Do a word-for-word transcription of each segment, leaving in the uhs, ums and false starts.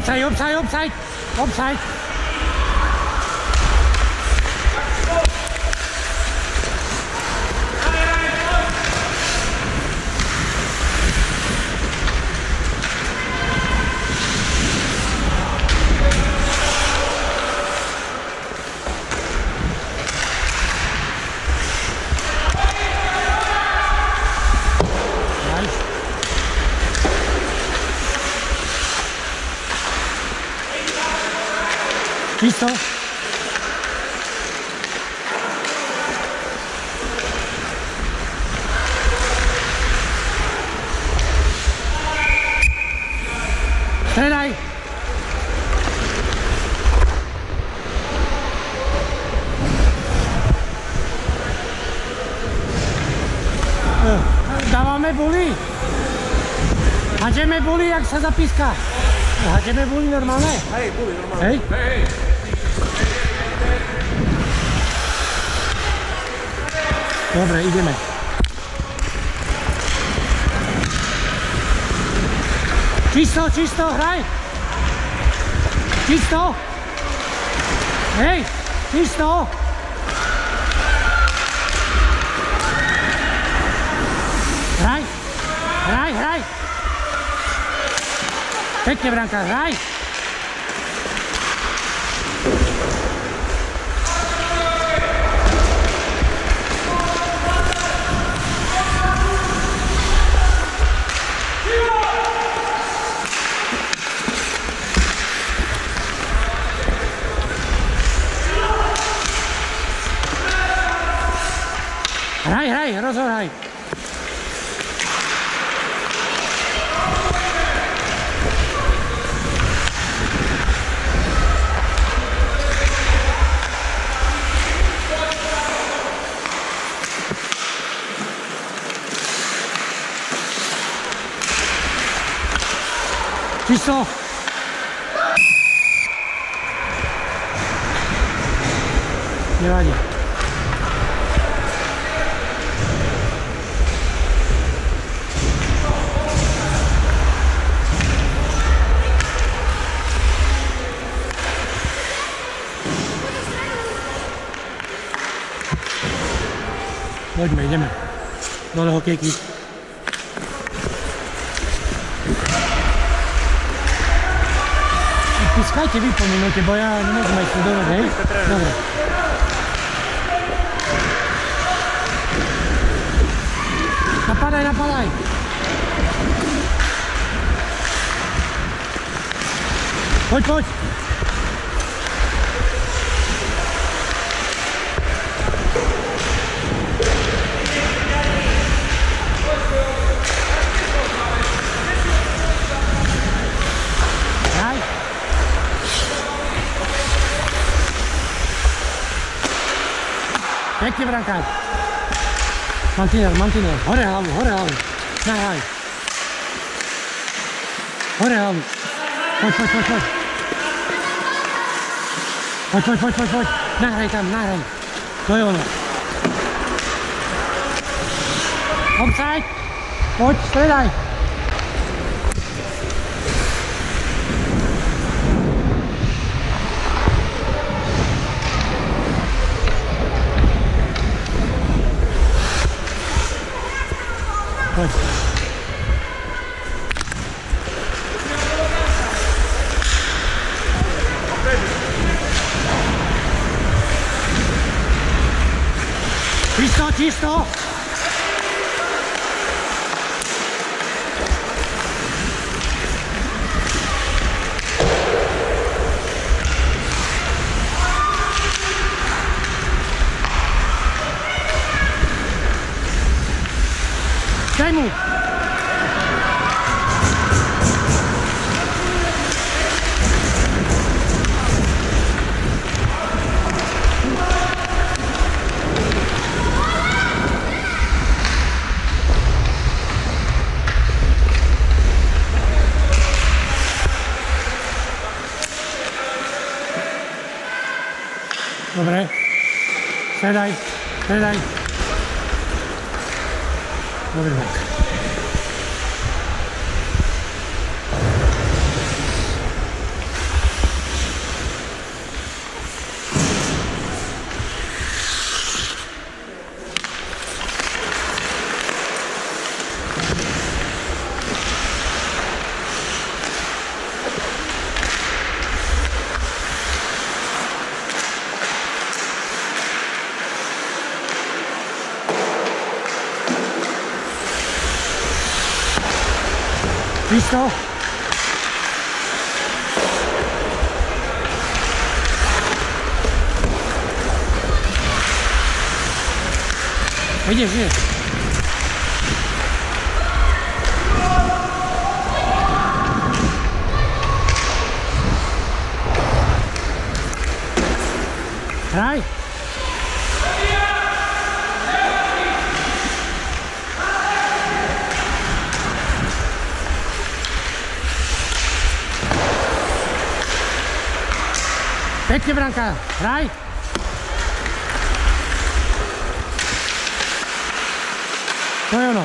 Obside, obside, obside, obside. Čisto. Stredaj. Dávame buly. Hadžeme buly, jak sa zapíska. Hadžeme buly normálne? Hej, buly normálne. Hej? Hej. Dobre, ideme. Čisto, čisto, hraj. Čisto. Hej, čisto. Hraj, hraj, hraj. Pekne, Branka, hraj. Hraj, hraj, rozhraj. Čisto. Nevadí. Poďme, ideme. Dole hokejky. Pískajte vy po minúte, bo ja nemôžem aj sledovať, hej? Dobre. Napadaj, napadaj. Poď, poď. Pekne, Branka. Mantinel, mantinel. Hore hlavu, hore hlavu. Nahraj. Hore hlavu. Poď, poď, poď, poď. Poď, poď, poď, poď, poď. Nahraj tam, nahraj. To je ono. Offside. Poď, stredaj. Poď. Čisto, čisto. Daj mu! Dobre. Sedaj, sedaj. Dobre, tak. Čisto. Ideš, ideš. Hraj. Pekne, Branka, hraj. To je ono.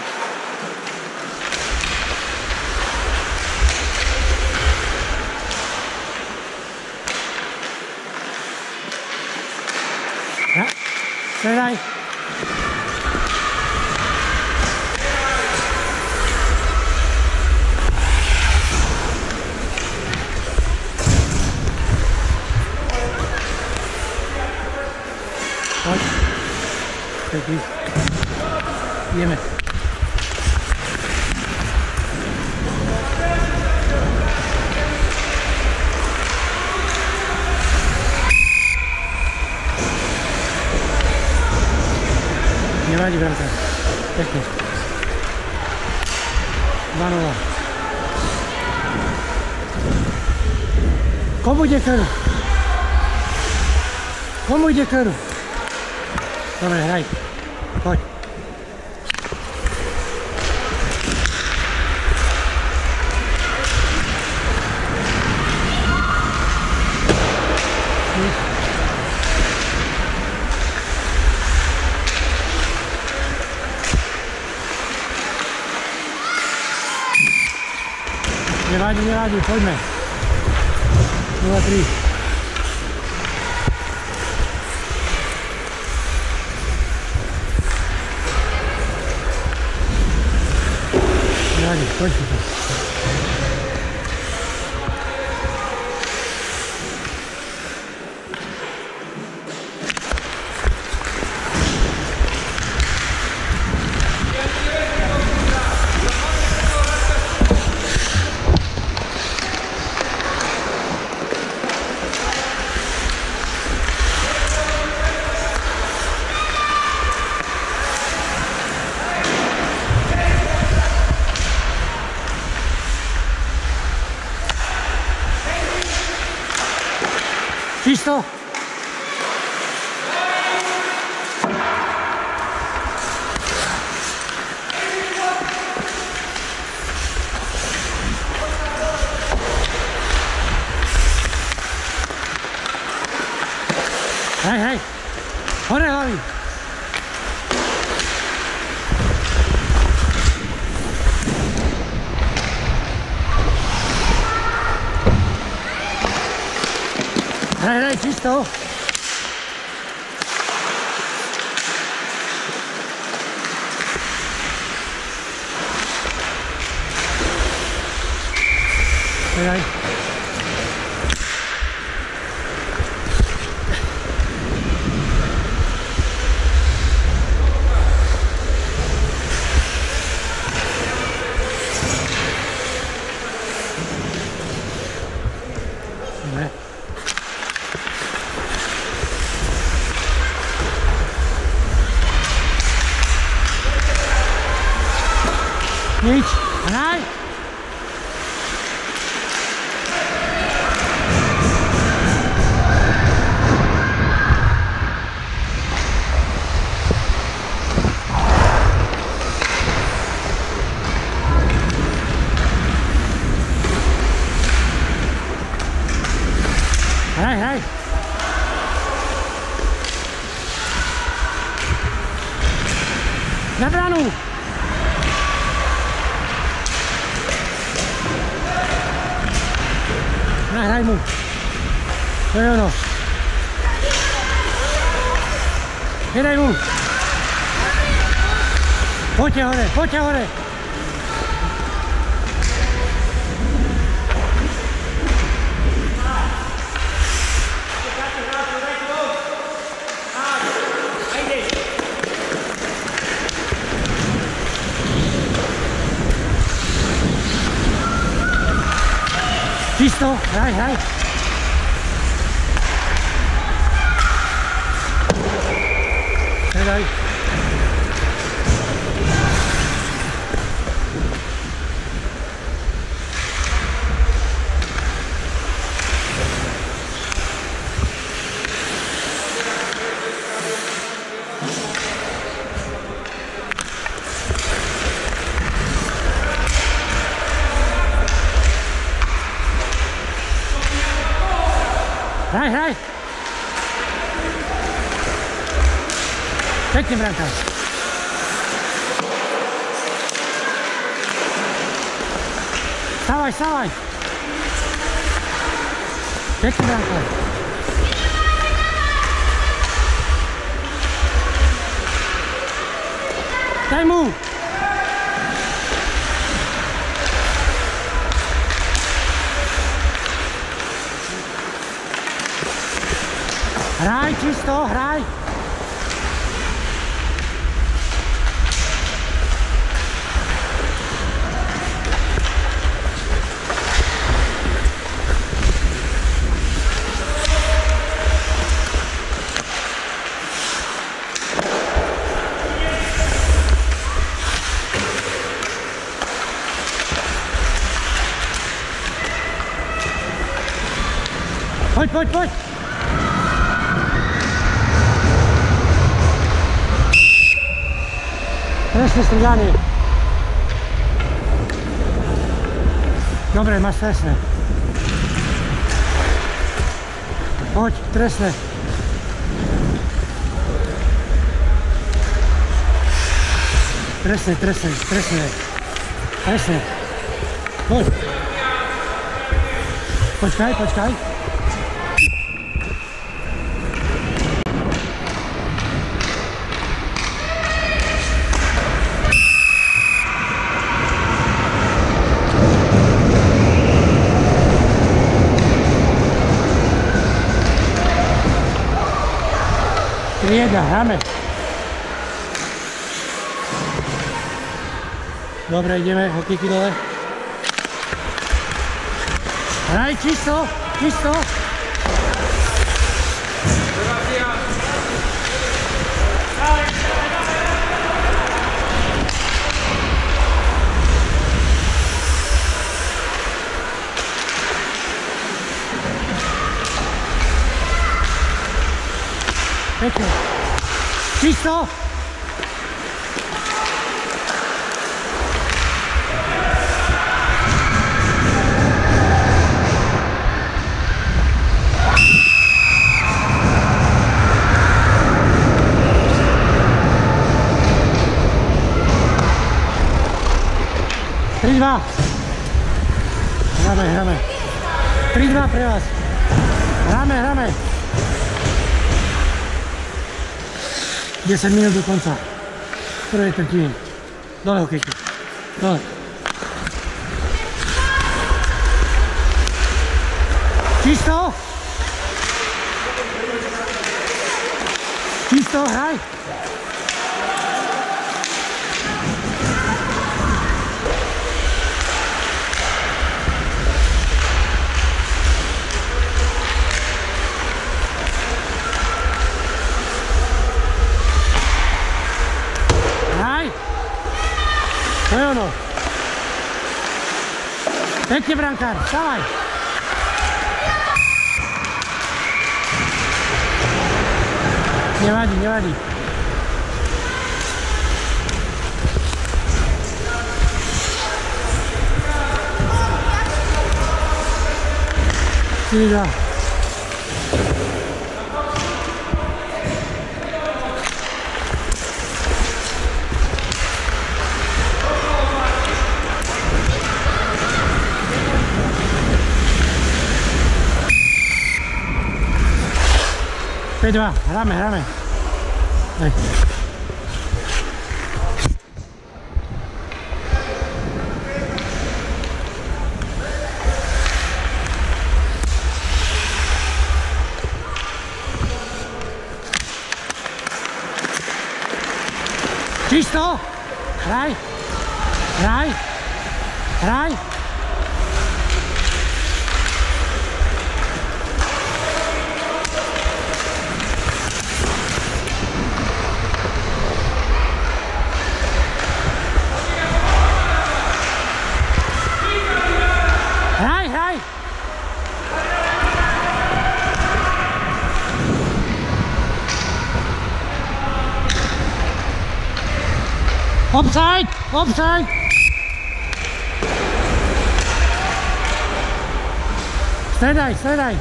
Ja, stredaj. Poď. Pekný. Ideme. Nevadí, Branka. Pekne. dva nula. Komu ide krv? Komu ide krv? Dobre, hraj. Poď. Nevadí, nevadí, poďme. nula tri. Nevadí, poď si to. Čisto? Hej, hej! Hore hlavy! Hraj, hraj, čisto. Hraj. Dobre. Nič, hraj! Hraj, hraj! Na bránu! Nahraj mu. To je ono. Nedaj mu. Poďte hore, poďte hore. Čisto, hraj, hraj. Predaj. Hraj, hraj. Pekne, Branka. Stávaj, stávaj. Pekne, Branka. Daj mu. Hraj, čisto, hraj. Poď, poď, poď. Presne strieľanie. Dobre, máš presne. Poď, presne. Presne, presne, presne. Presne. Poď. Počkaj, počkaj. Trieda, hráme. Dobre, ideme, hokejky dole. Hraj, čisto, čisto. Pekne. Čisto. tri dva. Hráme, hráme. tri dva pre vás. Hráme, hráme. desať minút do konca prvej tretiny. Dole hokejky. Dole. Čisto. Čisto, hraj. To je ono. Pekne, brankár, vstávaj. Nevadí, nevadí. štyri dva. päť dva, hráme, hráme. Daj. Čisto, hraj, hraj, hraj. Offside! Offside! Stredaj, stredaj!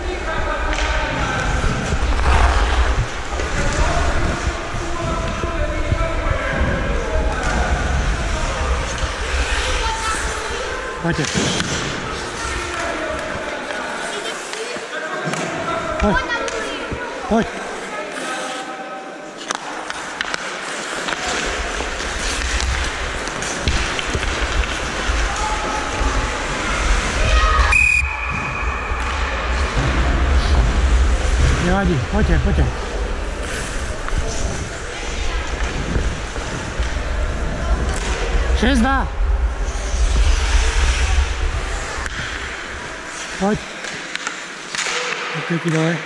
Poďte. Poď. Poď. Nevadí, poďte, poďte. šesť dva. Poď. Okejky dole.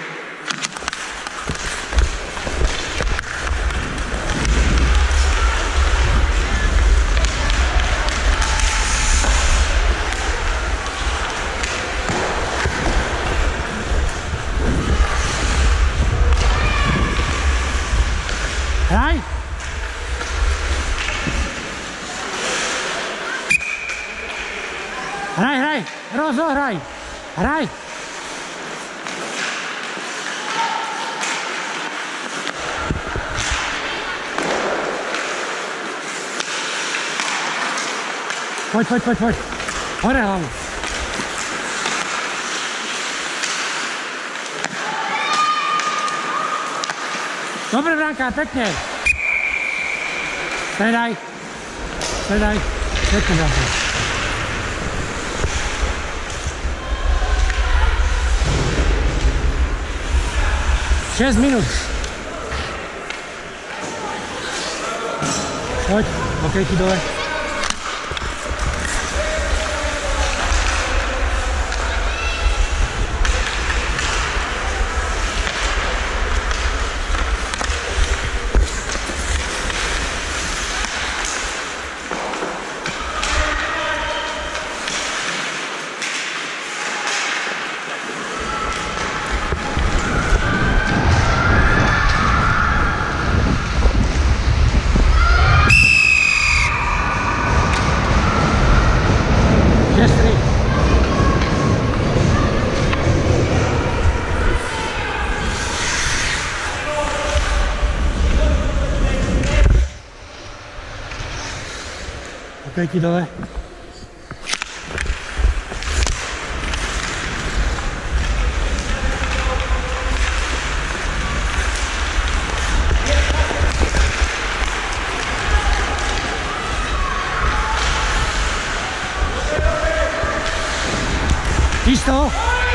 Hraj! Hraj, hraj! Rozohraj! Hraj! Poď, poď, poď, poď! Hore hlavu! Dobre, Branka, pekne! Stredaj! Stredaj! Pekne, Branka! šesť minút! Poď, okejky dole! Okejky dole. Čisto.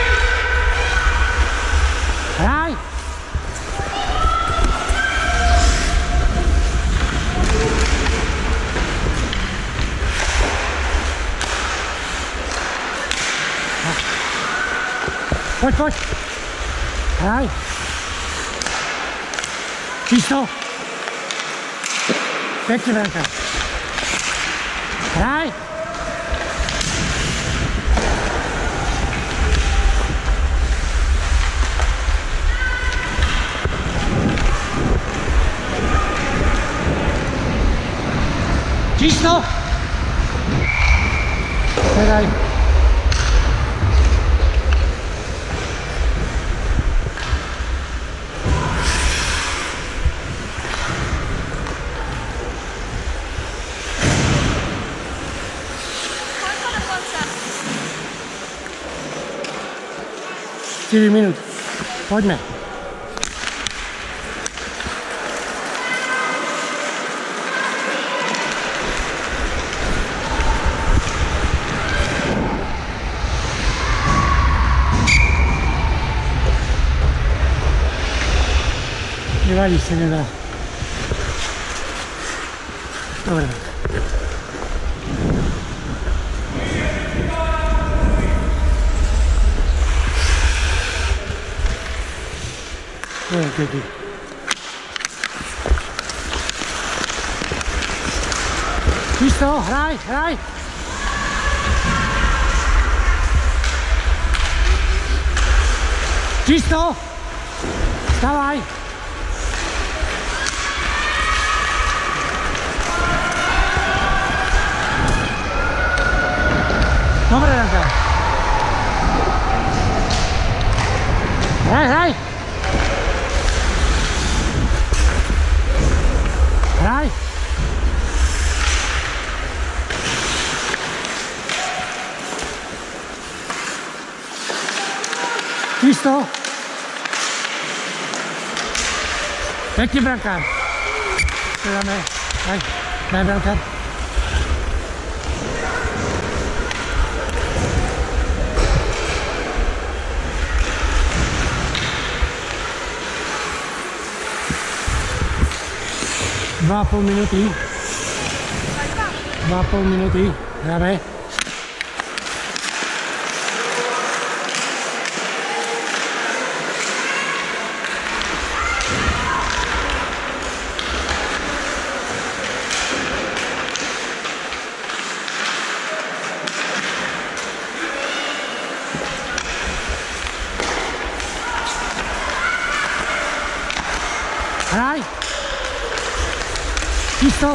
Hraj. Poď, poď. Hraj. Čisto. Pekne, Branka. Hraj. Čisto. Predaj. štyri minút. Poďme. Nevadí sa nedá. Dobre. Dobre, keď čisto, hraj, hraj. Čisto. Stavaj. Dobre, Ranka. Hraj, hraj. Hraj. Čisto. Pekný brankár. Dáme. Daj, daj brankár. Dva a pol minúty. Dva a pol minúty. Hráme. Hraj. Čisto.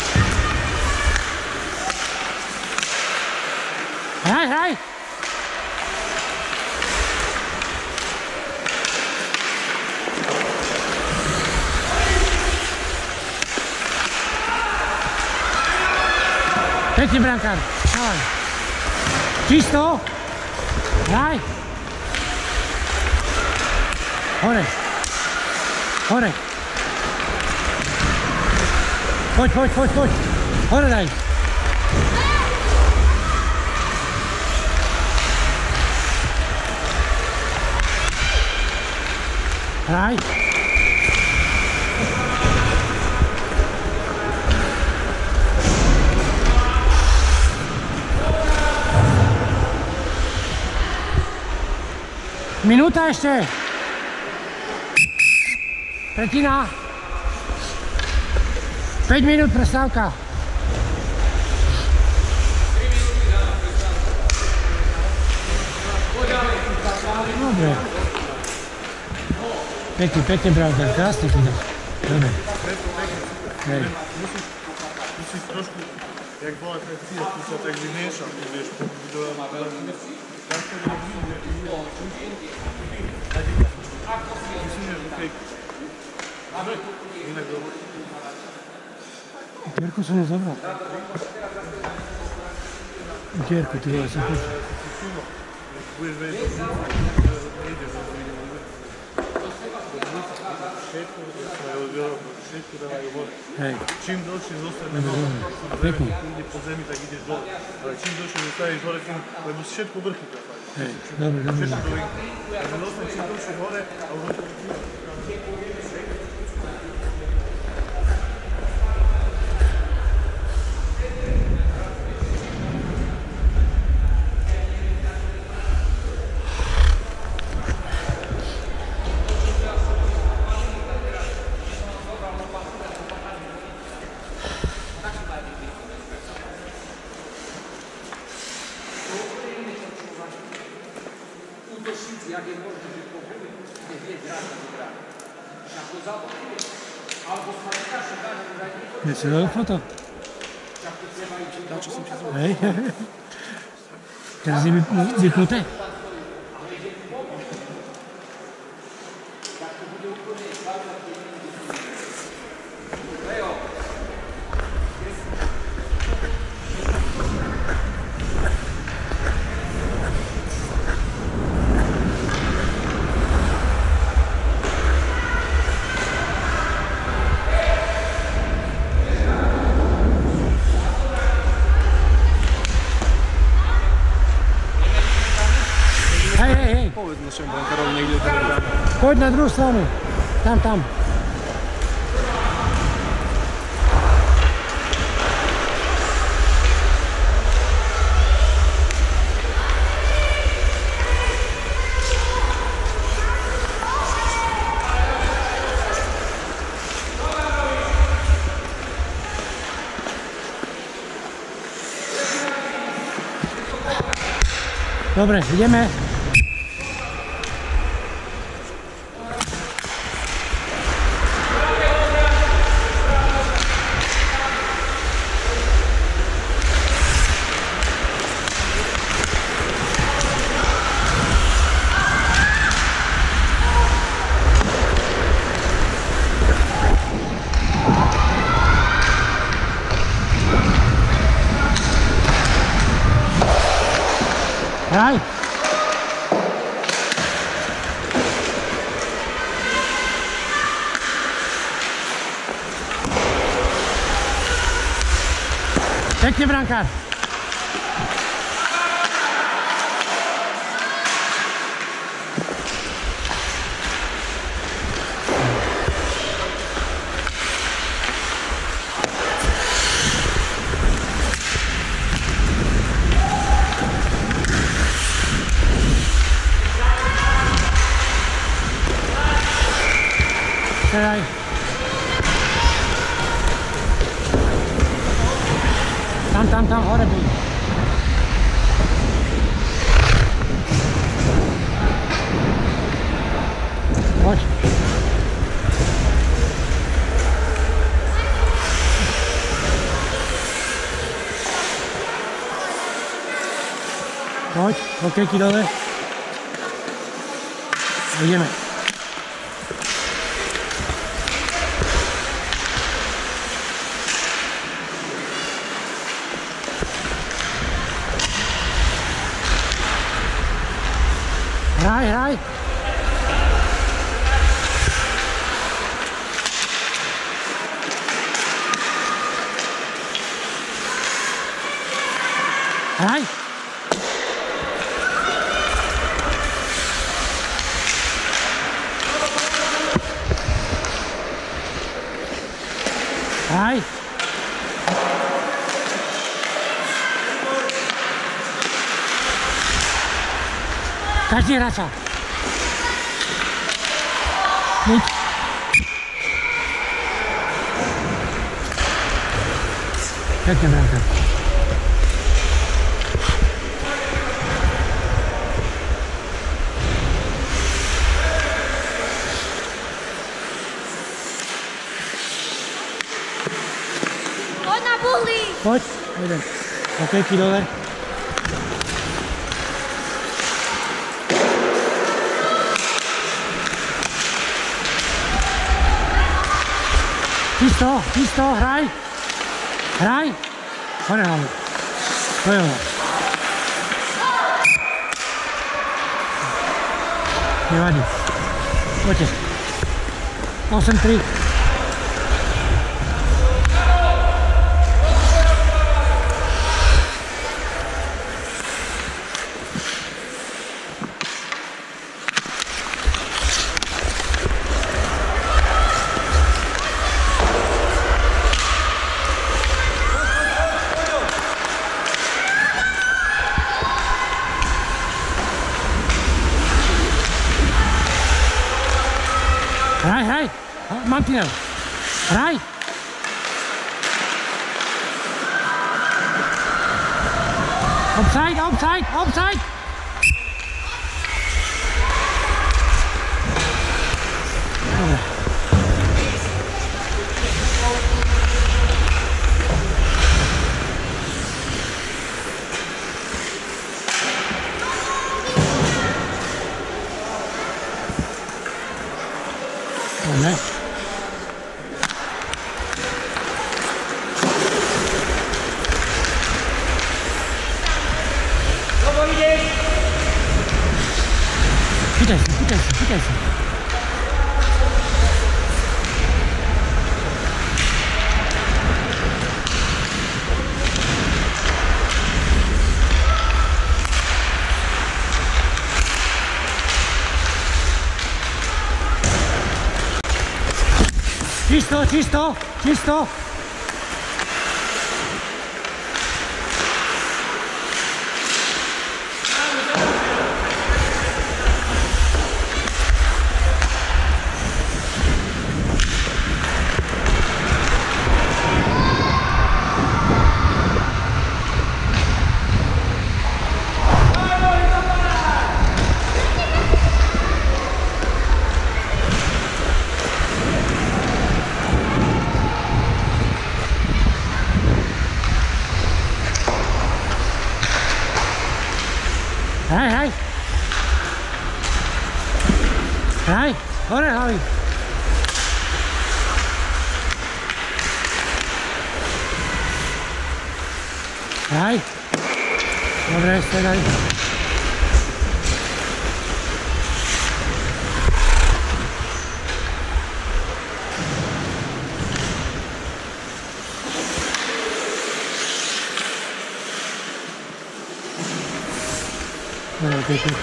Hraj, hraj. Pekný brankár. Hraj. Čisto. Hraj. Hore. Hore. Poď, poď, poď, poď. Hore daj. Hraj. Minúta ešte. Tretina. päť minút prestávka. Dobre. Pekný, pekný bravka, krásne tu dáš. Dobre. Hej. Musíš, musíš trošku, jak bola ten cíl, tu sa tak vymiešal, vieš, do... Tak to bude vidieť. Musíš, že tej... Inak dobro. Gierku som nezobral. Gierku, ty vole, som počul. Budeš vedieť, že nejdeš do videa. Všetko, všetko dávajú hore. Hej. Čím dlhšie zostane Dobre, dole, dobre. Pekný. ide po zemi, tak ideš dole. Ale čím dlhšie zostaješ hore, tým, lebo všetko vrchy trafajú. Hej, dobre, dobre. Všetko do vrchy. Takže dostane čím dlhšie hore a už to jak je možné, že po hube nevie hrať na hrať. Však to zablokuje. Alebo sa nekaše dať, že dať niekoho. Je si dal foto? Však to treba ísť. na čo som ti zvolil. Hej. Teraz je vypnuté? Tak to bude úplne skladná, keď Leo. Hej, hej, hej. Povedz našemu brankárovi niekde do toho brána. Poď na druhú stranu. Tam, tam. Dobre, ideme. Pěkně, brankár. Sedaj. Tam, tam, tam, hore buď. Pojď. Pojď, hokejky dole. A jdeme. Hraj, hraj. Hraj. Hraj. Každý hráč. Pojď. Pěkně, brankár. Pojď na buhlí. Pojď, jdem. Hokejky dole. Čisto, čisto, hraj. Hraj. Hore hlavu. To je ono. Nevadí. Pojďte. osm tři. Hraj, hraj, mantinel, hraj. Offside, offside, offside. Dobre. Ne. Chytaj se, chytaj se, chytaj se. Čisto, čisto, čisto. Hraj, hraj. Hraj, hore hlavy. Hraj. Dobre, stredaj. tu, tu.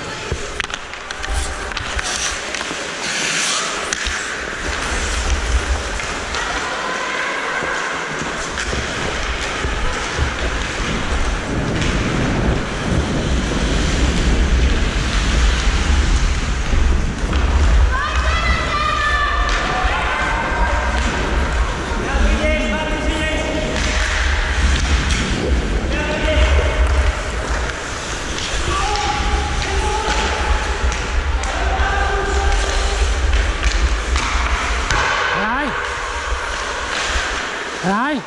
Hraj!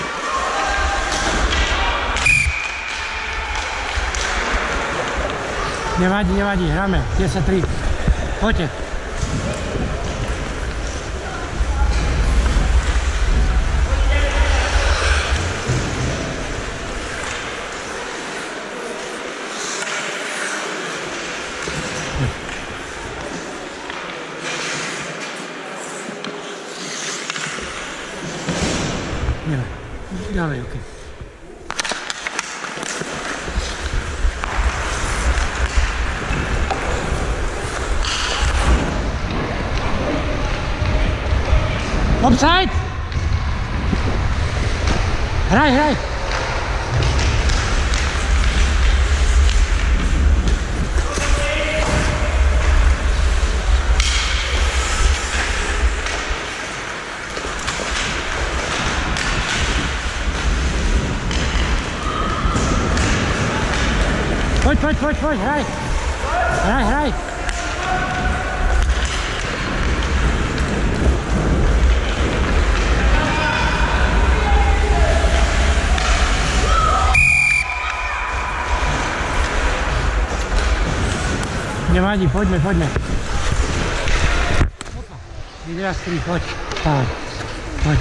Nevadí, nevadí, hráme. desať tri. Poďte. Ďalej, okej. Offside! Hraj, hraj! Poď, poď, poď, poď, hraj! Hraj, hraj! Nevadí, poďme, poďme. jedenásť tri, poď. Tak, poď.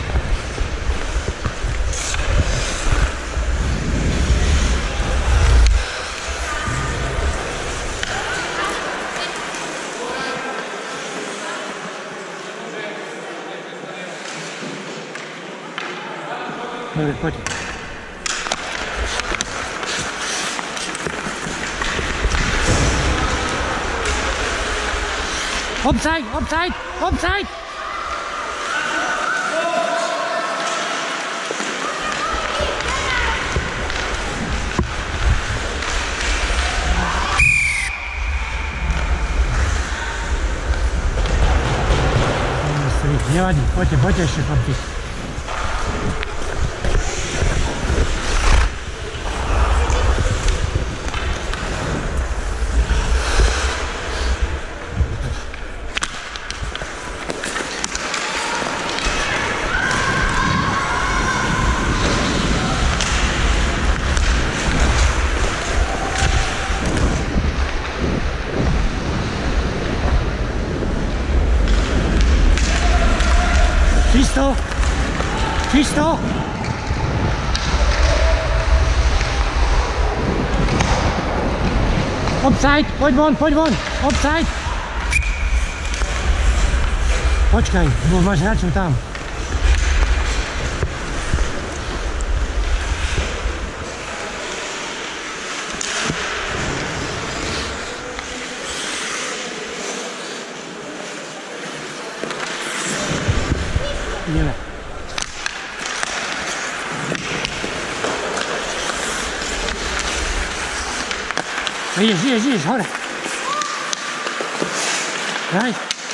Dobre, poď. Offside, offside, offside! Nevadí, poďte, poďte ešte, chlapci. Čisto! Čisto! Offside! Poď von, poď von! Offside! Počkaj, bo máš hráčov tam. Ideme. Ideš, ideš, ideš, hore. Daj.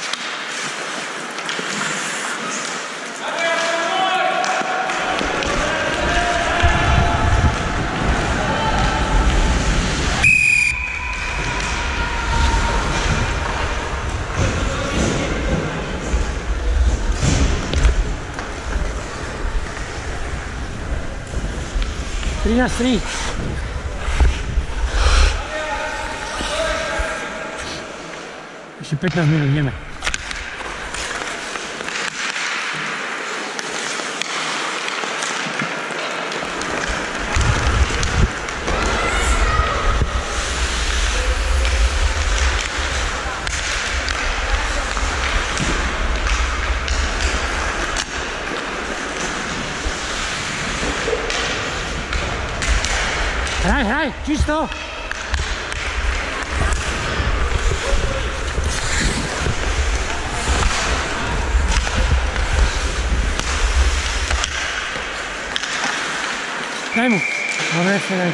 trinásť tri. Ešte pätnásť minút, ideme. Hraj, hraj, čisto! Daj mu. Dobre, ešte daj.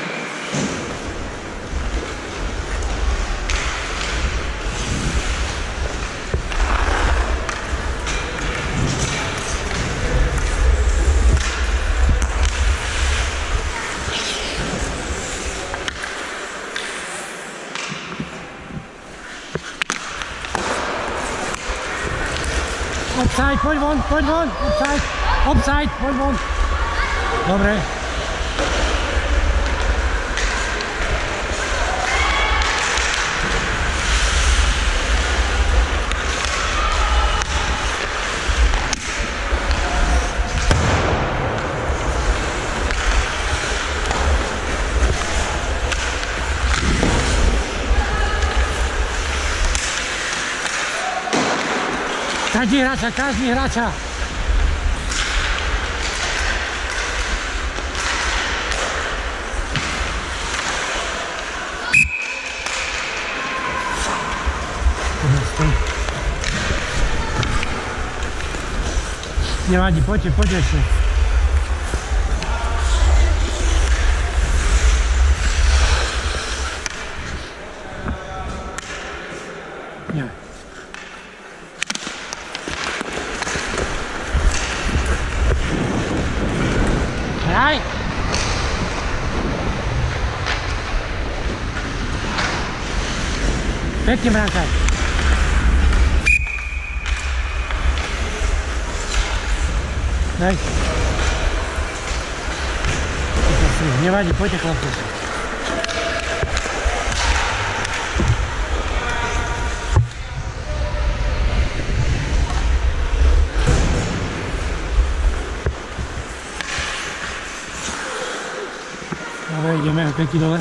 Offside, poď von, poď von, offside, offside, poď von. Dobre. Každý hráča, každý hráča. Nevadí, poďte, poďte ešte. Nie. Hraj! Pekne brankaj. Daj. Nevadí, poďte chlapci. Dobre, ideme pekne dole.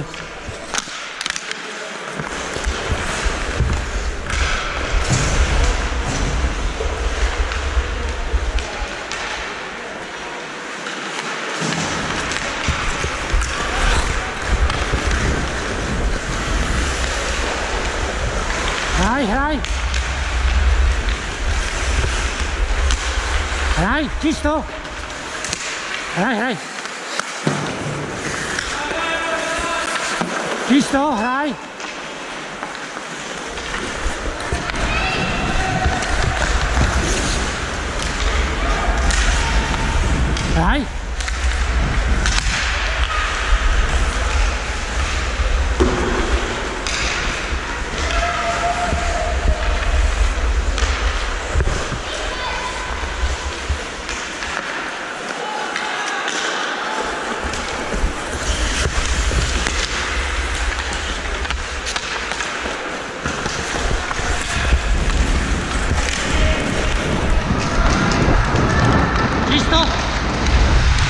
Hraj, hraj! Hraj, čisto! Hraj, hraj! Čisto, hraj! Hraj! Čisto!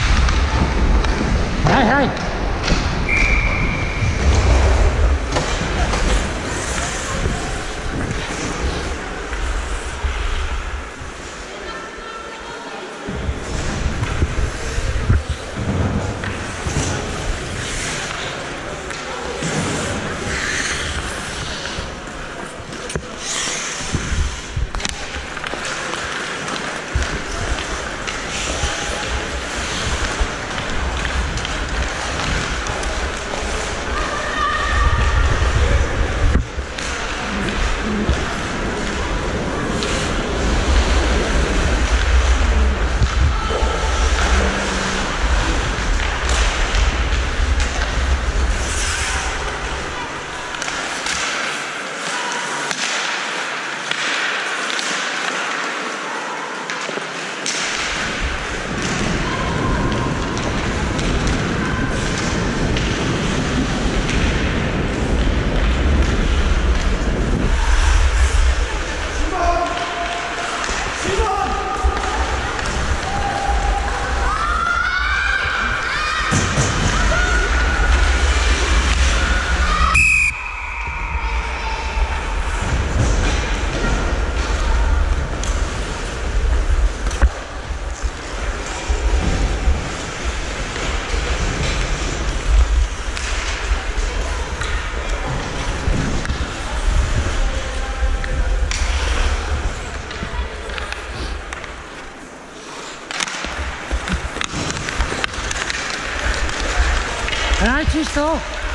čisto.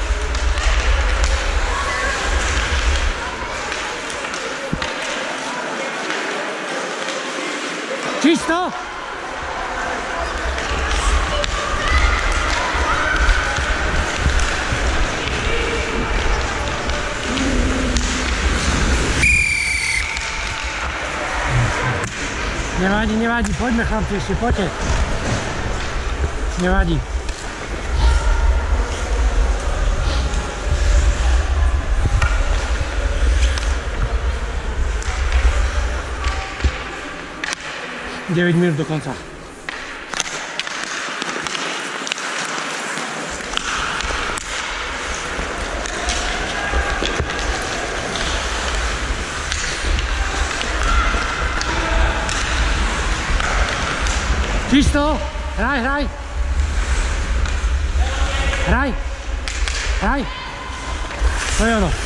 Čisto. Nevadí, nevadí, poďme chlapci, ešte poďte. Nevadí. deväť minút do konca. Čisto, hraj, hraj. Hraj. Hraj. To je ono.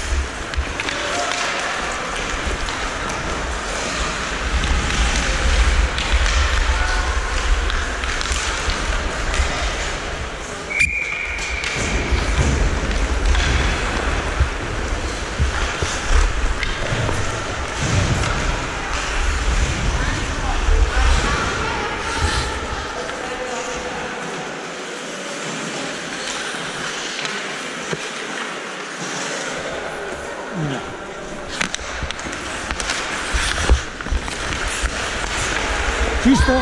Čisto.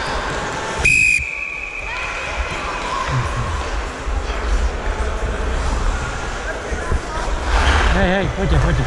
Hej, hej, poďte, poďte.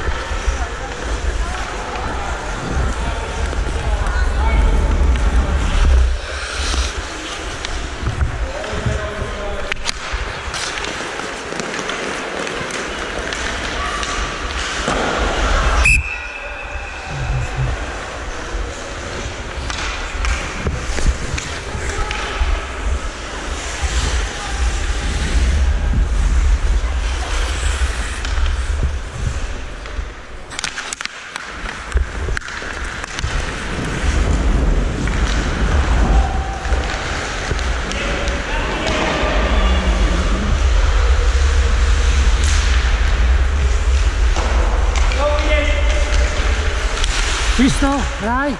Čisto, hraj.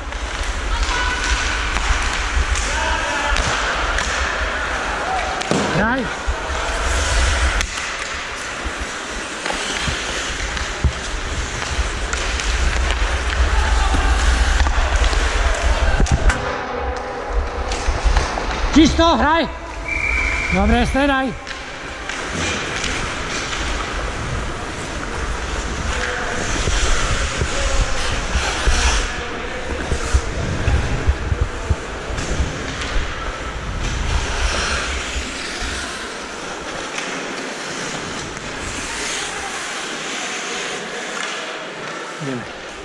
Hraj. Čisto, hraj. Dobre, stredaj. Ideme.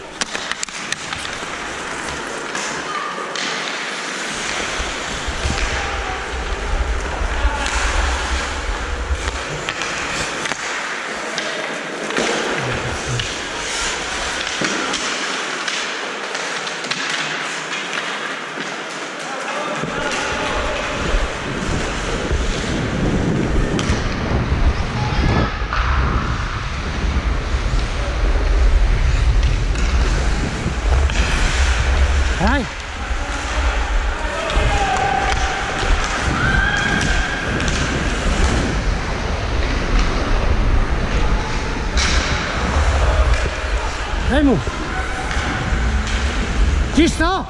Hraj. Daj mu. Čisto.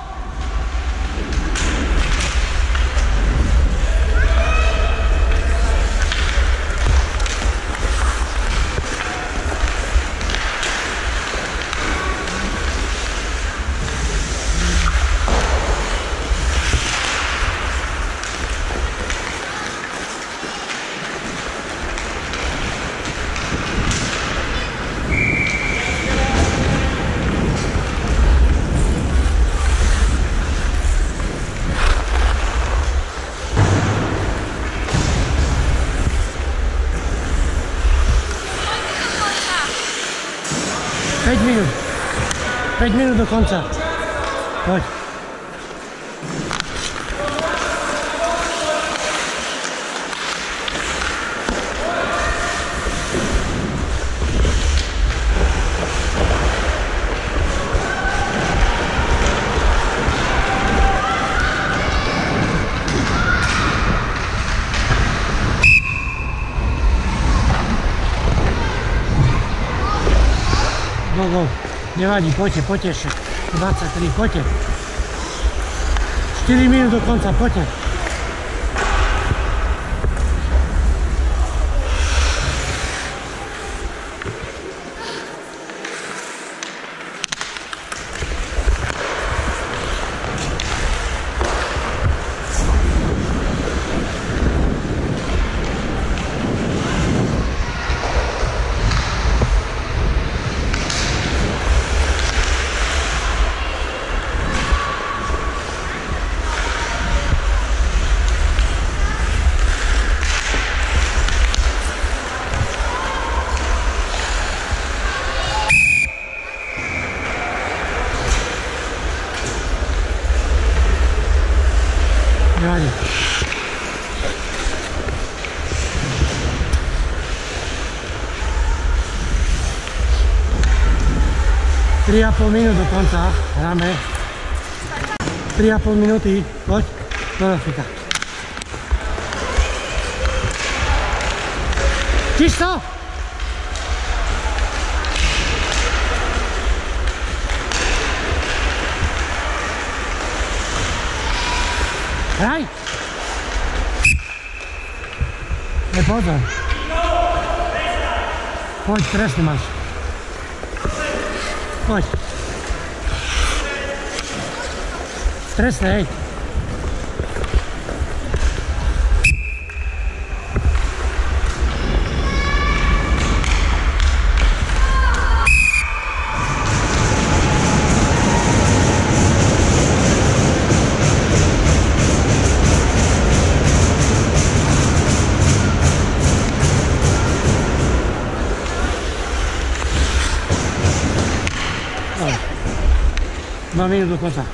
päť minút. päť minút do konca. Poď. No, nevadí, poďte, poďte ešte. dvadsaťtri, poďte. štyri minút do konca, poďte. Nevadí. tri a pol minút do konca hráme. tri a pol minúty, poď, do Rafika. Čisto? Hraj! Ne, pozor. Poď, trestný máš. Poď. Trestný, hej. dva minút do konca.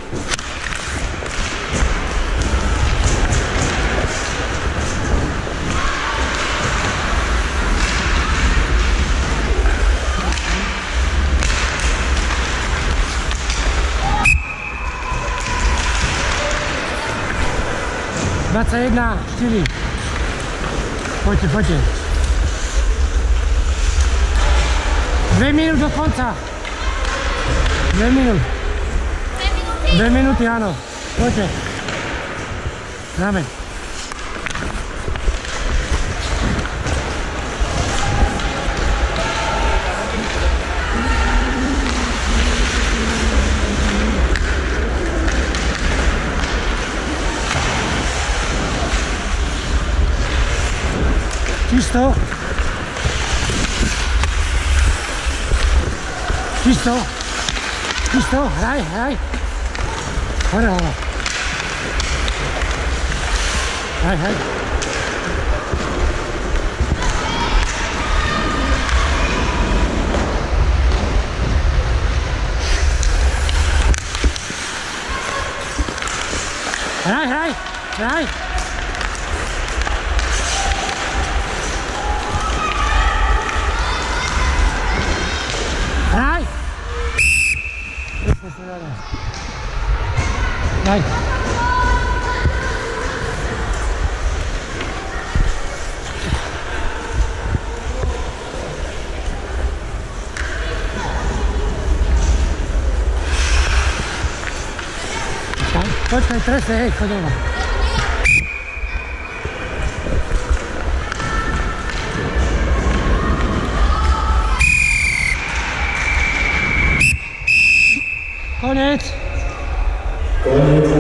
dvadsaťjeden, štyri. Poďte, poďte. dve minút do konca. dve minút. Dve minúty, áno. Poďte. Dáme. Čisto. Čisto. Čisto. Hraj, hraj. Hore, hore. Hej, hej. Hraj, hraj, hraj. Hraj. Hraj. Počkaj, trese, hej, choď doma. Konec. Konec.